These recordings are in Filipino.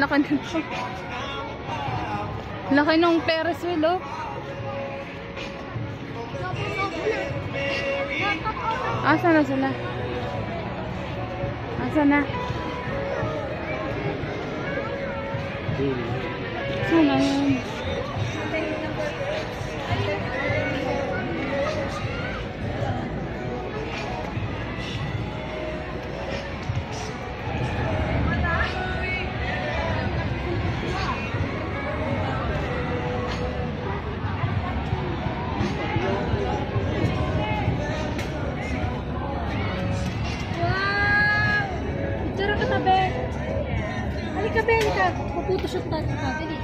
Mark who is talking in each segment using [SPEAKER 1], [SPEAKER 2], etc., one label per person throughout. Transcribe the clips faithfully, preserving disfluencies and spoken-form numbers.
[SPEAKER 1] laki nito. Laki nung Ferris wheel, oh. Asa na sila? Asa na? Saan na yun? Halika, Ben, halika. Puputo-shoot tayo. Dali.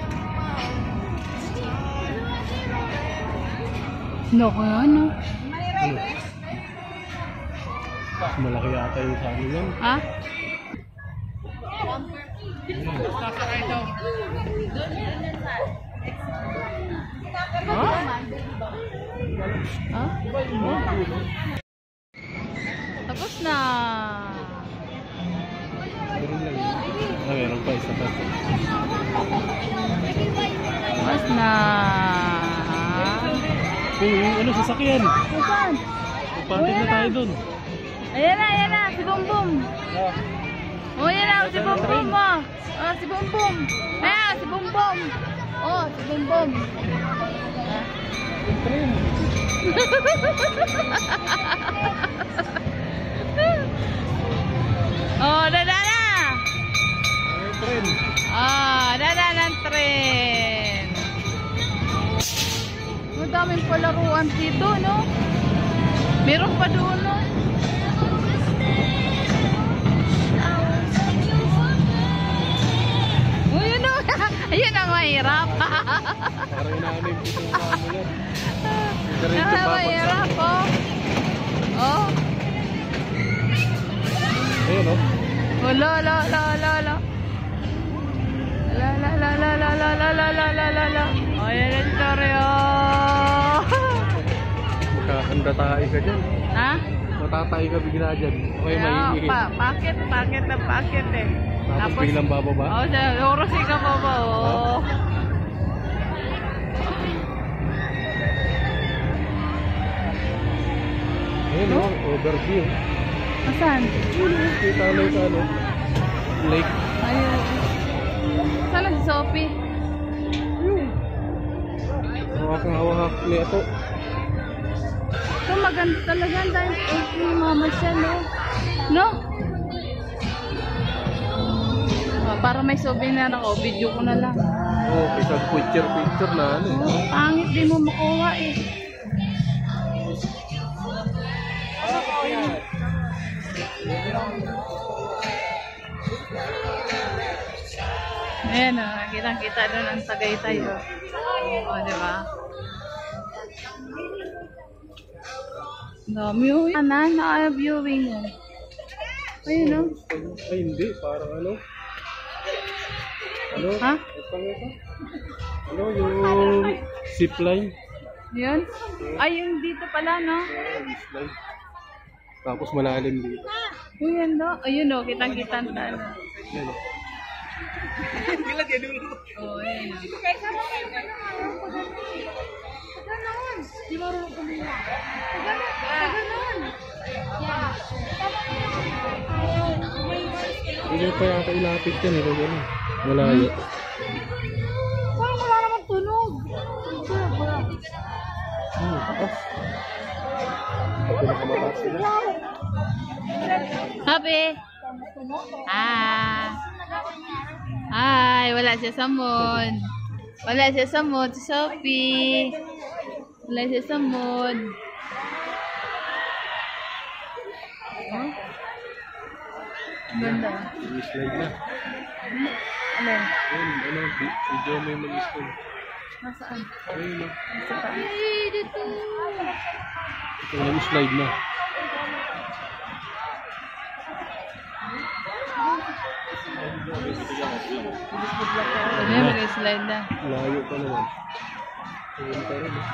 [SPEAKER 1] No, kaya ano?
[SPEAKER 2] Malaki yata yung sa akin yan.
[SPEAKER 1] Ha?
[SPEAKER 2] Sasakay daw.
[SPEAKER 1] Ha? Ha? Tapos na.
[SPEAKER 2] Meron lang yun. Ah, meron pa isa pa.
[SPEAKER 1] Tapos na.
[SPEAKER 2] Kung ano, sasakyan.
[SPEAKER 1] Saan?
[SPEAKER 2] Pagpatin na tayo dun.
[SPEAKER 1] Ayan na, ayan na, si Bum Bum. Oh, ayan na, si Bum Bum, oh. Oh, si Bum Bum. Ayan, si Bum Bum. Oh, si Bum Bum. Ah. Oh, dada na.
[SPEAKER 2] Tren.
[SPEAKER 1] Ah, dada ng tren. Madaming palaruan dito, no? Meron pa doon, no? Oh, yun, no? Ayun ang mahirap.
[SPEAKER 2] Parang namin dito ng kamo yan.
[SPEAKER 1] Ang mahirap, oh. Oh.
[SPEAKER 2] Ayun, oh.
[SPEAKER 1] Wala, la, la, la, la. La, la, la, la, la, la, la, la, la, la, la, la. Oh, yan ang story, oh.
[SPEAKER 2] Magkakanda tayo ka dyan.
[SPEAKER 1] Ha?
[SPEAKER 2] Matatay ka bigla dyan. Okay,
[SPEAKER 1] Yeah,
[SPEAKER 2] mahihihin.
[SPEAKER 1] pa packet, packet na packet eh.
[SPEAKER 2] Tapos biglang bababa.
[SPEAKER 1] Oh, siya, orosin ka pa ba? Oh.
[SPEAKER 2] Ayun, oh, overview.
[SPEAKER 1] Asan?
[SPEAKER 2] Kita na yung ano, lake.
[SPEAKER 1] Ayun. Sana si Sophie?
[SPEAKER 2] Hawak-hawak na ito.
[SPEAKER 1] Ito maganda talaga dahil okay, mama siya, no? No? Oh, para may souvenir ako, video ko na lang.
[SPEAKER 2] Oh, isang picture-picture na ano eh.
[SPEAKER 1] Oh, pangit din mo makuha eh. Ayan o, oh, kitang-kita doon ang Tagaytay o. O, diba? Dami o. Ano, naka-viewing o. Ayun o.
[SPEAKER 2] Ay, hindi. Parang ano. Ano?
[SPEAKER 1] Ha?
[SPEAKER 2] Ipang ito? Ano yung zipline?
[SPEAKER 1] Yun? Ay, yung dito pala, no?
[SPEAKER 2] Zipline. Tapos malalim dito.
[SPEAKER 1] Ayun o. Ayun o, kitang-kita ang talo.
[SPEAKER 2] Yan o.
[SPEAKER 1] Oh, ayun o.
[SPEAKER 3] Paganon! Di marunong kumila. Paganon! Paganon! Yeah.
[SPEAKER 2] Hindi pa yata ilapit yan eh. Kung malayo.
[SPEAKER 3] Parang wala naman tunog.
[SPEAKER 2] Hmm, takas. Ito na kamabas sila.
[SPEAKER 1] Happy! Ah! Hi! Wala siya sa mood. Wala siya sa mood. Si Sophie. Wala siya sa mood. Huh? Ganda.
[SPEAKER 2] Slide na.
[SPEAKER 1] Alin?
[SPEAKER 2] Ayun, ano, video mo yung mag-school.
[SPEAKER 1] Nasaan?
[SPEAKER 2] Ayun o.
[SPEAKER 1] Nasa pa? Ay, dito!
[SPEAKER 2] Ito yung slide na.
[SPEAKER 1] Ano yung mag-slide na?
[SPEAKER 2] Layo pa naman. Ayun pa rin.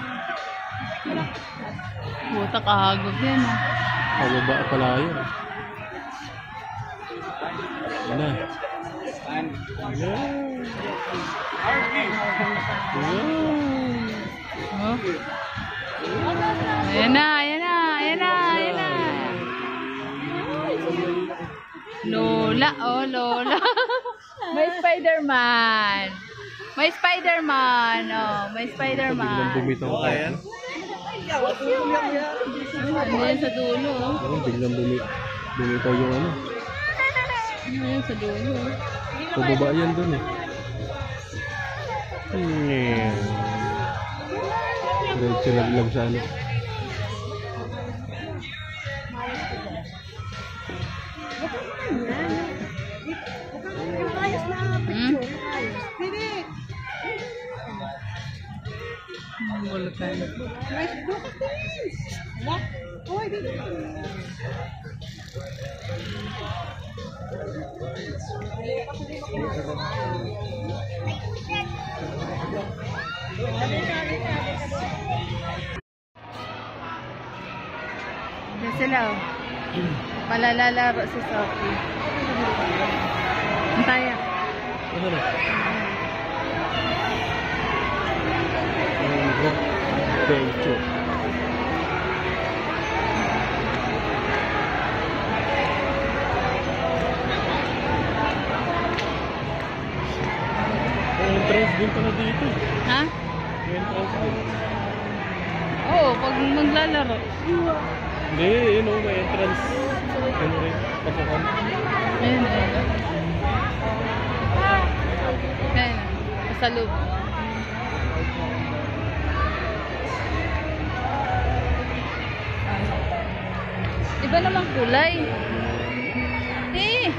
[SPEAKER 1] Buta kahagod yan ah.
[SPEAKER 2] Pababa pala yun. Yan na.
[SPEAKER 1] Oh. Ayan na, ayan na, ayan na, ayan na. Lola, oh Lola. May Spider-Man. May Spider-Man. Oh, may
[SPEAKER 2] Biglang
[SPEAKER 1] Spider-Man.
[SPEAKER 2] bumitaw tayo.
[SPEAKER 1] Ano yan sa dulo? Oh.
[SPEAKER 2] Ayun, biglang bumi bumitaw yung ano.
[SPEAKER 1] Ano yan sa dulo? Oh.
[SPEAKER 2] Pababa yan dun eh. Hmm. Diretso laglag sa ano.
[SPEAKER 1] Hmm? Bulutan. Yan sila oh. Malalalaro si Sophie. Antaya.
[SPEAKER 2] Ano na? Ang Bencho. May entrance din pala dito.
[SPEAKER 1] Ha?
[SPEAKER 2] May entrance din.
[SPEAKER 1] Oo, pag maglalaro.
[SPEAKER 2] Hindi, yun o, may entrance. Ano rin, pasukan.
[SPEAKER 1] Ayun, ayun. Ayun, sa loob. Iba naman kulay. Eh!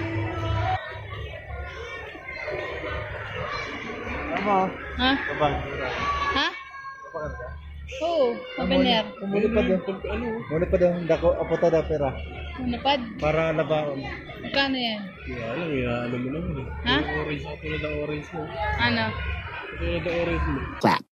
[SPEAKER 2] Tama.
[SPEAKER 1] Ha?
[SPEAKER 2] Kapag.
[SPEAKER 1] Ha? Oo, kabaner.
[SPEAKER 2] Muna pa daw. Ano? Muna pa daw. Dako, apota daw pera.
[SPEAKER 1] Napad?
[SPEAKER 2] Para labaon.
[SPEAKER 1] Magkano yan?
[SPEAKER 2] Kaya alam, kaya alam mo naman eh.
[SPEAKER 1] Ha?
[SPEAKER 2] Yung orange, katulad ng orange mo.
[SPEAKER 1] Ano?
[SPEAKER 2] Katulad ng orange mo.